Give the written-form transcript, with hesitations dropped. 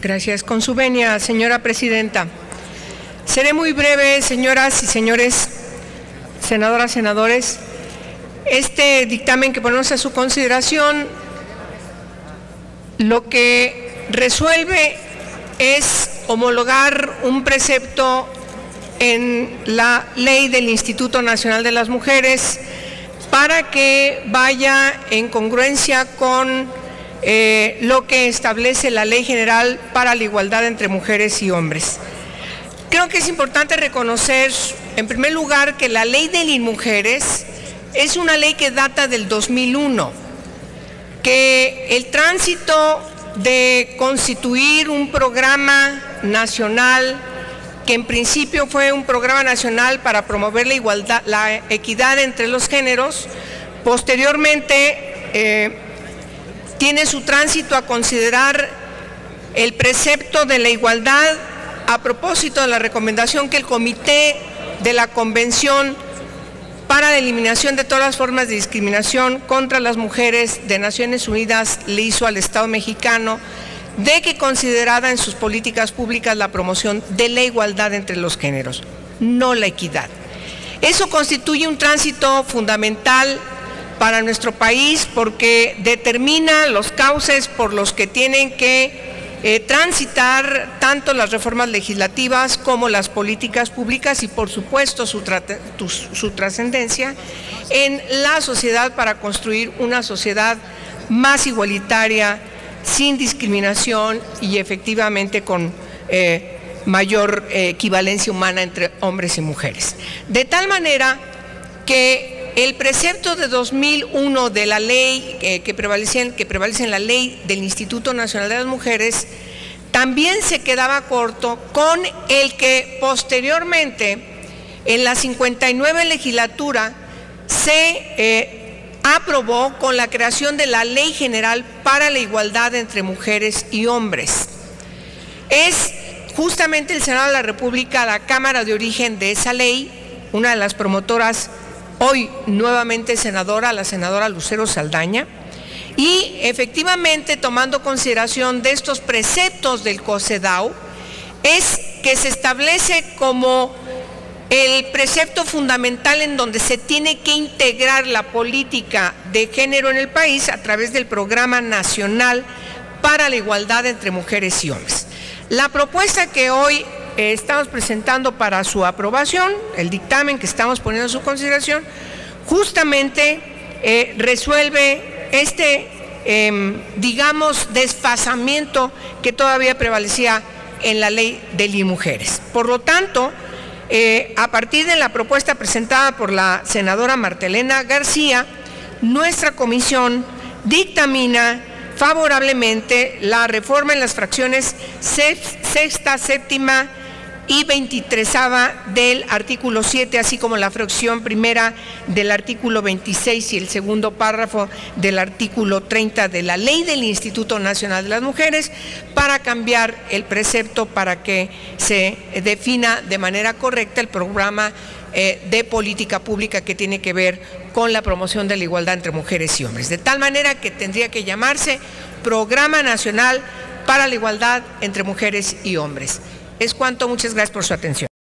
Gracias. Con su venia, señora presidenta. Seré muy breve, señoras y señores, senadoras, senadores. Este dictamen que ponemos a su consideración lo que resuelve es homologar un precepto en la ley del Instituto Nacional de las Mujeres para que vaya en congruencia con lo que establece la Ley General para la Igualdad entre Mujeres y Hombres. Creo que es importante reconocer, en primer lugar, que la Ley de Mujeres es una ley que data del 2001, que el tránsito de constituir un programa nacional, que en principio fue un programa nacional para promover la igualdad, la equidad entre los géneros, posteriormente tiene su tránsito a considerar el precepto de la igualdad a propósito de la recomendación que el Comité de la Convención para la Eliminación de todas las formas de discriminación contra las mujeres de Naciones Unidas le hizo al Estado mexicano, de que considerada en sus políticas públicas la promoción de la igualdad entre los géneros, no la equidad. Eso constituye un tránsito fundamental para nuestro país porque determina los cauces por los que tienen que transitar tanto las reformas legislativas como las políticas públicas y por supuesto su trascendencia en la sociedad para construir una sociedad más igualitaria, sin discriminación y efectivamente con mayor equivalencia humana entre hombres y mujeres. De tal manera que el precepto de 2001 de la ley que prevalece en la ley del Instituto Nacional de las Mujeres también se quedaba corto con el que posteriormente en la 59 legislatura se aprobó con la creación de la Ley General para la Igualdad entre Mujeres y Hombres. Es justamente el Senado de la República la cámara de origen de esa ley, una de las promotoras hoy nuevamente senadora, la senadora Lucero Saldaña, y efectivamente tomando consideración de estos preceptos del COCEDAW, es que se establece como el precepto fundamental en donde se tiene que integrar la política de género en el país a través del Programa Nacional para la Igualdad entre Mujeres y Hombres. La propuesta que hoy estamos presentando para su aprobación, el dictamen que estamos poniendo a su consideración, justamente resuelve este, digamos, desfasamiento que todavía prevalecía en la ley de Mujeres. Por lo tanto, a partir de la propuesta presentada por la senadora Marta Elena García, nuestra comisión dictamina favorablemente la reforma en las fracciones sexta, séptima y 23ª del artículo 7, así como la fracción primera del artículo 26 y el segundo párrafo del artículo 30 de la Ley del Instituto Nacional de las Mujeres, para cambiar el precepto para que se defina de manera correcta el programa de política pública que tiene que ver con la promoción de la igualdad entre mujeres y hombres. De tal manera que tendría que llamarse Programa Nacional para la Igualdad entre Mujeres y Hombres. Es cuanto, muchas gracias por su atención.